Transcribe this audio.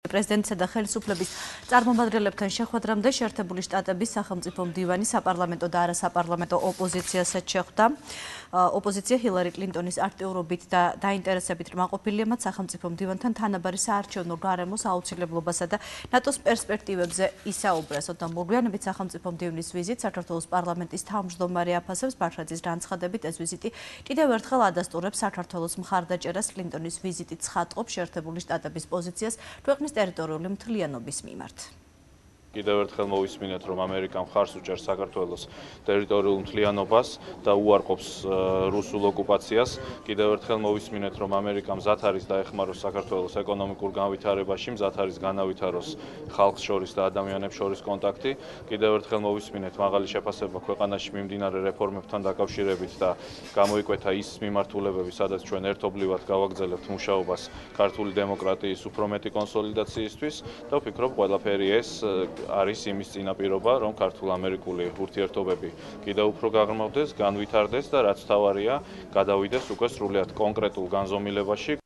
პრეზიდენტისა და ხელისუფლების წარმომადგენლებთან შეხვედრამდე შეერთებული შტატების სახელმწიფო მდივანი საპარლამენტო და არასაპარლამენტო ოპოზიციასაც შეხვდა. ოპოზიცია ჰილარი კლინტონის აქტიურობით და დაინტერესებით რმაყოფილია მათ სახელმწიფო მდივანთან თანაბარი საარჩევნო გარემოს აუცილებლობასა და ნატოს პერსპექტივებზე ისაუბრეს. ოდნავ მოგვიანებით სახელმწიფო მდივნის ვიზიტ საქართველოს პარლამენტის თავმჯდომარე აფასებს ბაშაძის განცხადებით ეს ვიზიტი კიდევ ერთხელ ადასტურებს საქართველოს მხარდაჭერას კლინტონის ვიზიტით ცხადყოფს შეერთებული შტატების პოზიციას ქვეყნის ტერიტორიული მთლიანობის მიმართ. კიდევ ერთხელ მოვისმინეთ, რომ ამერიკა მხარს უჭერს საქართველოს ტერიტორიულ მთლიანობას და უარყოფს რუსულ ოკუპაციას. კიდევ ერთხელ მოვისმინეთ, რომ ამერიკა მზად არის დაეხმაროს საქართველოს ეკონომიკურ განვითარებაში, მზად არის განავითაროს ხალხს შორის და ადამიანებს შორის კონტაქტი. კიდევ ერთხელ მოვისმინეთ მაღალი შეფასება ქვეყანაში მიმდინარე რეფორმებთან დაკავშირებით და გამოიკვეთა ის მიმართულებები, სადაც ჩვენ ერთობლივად გავაგრძელებთ მუშაობას ქართული დემოკრატიის უფრო მეტი კონსოლიდაციისთვის და ვფიქრობ, ყველაფერი ეს არის იმის წინაპირობა, რომ ქართულ-ამერიკული ურთიერთობები კიდევ უფრო გაღრმავდეს, განვითარდეს და რაც თავარია, გადავიდეს უკვე სრულიად კონკრეტულ განზომილებაში.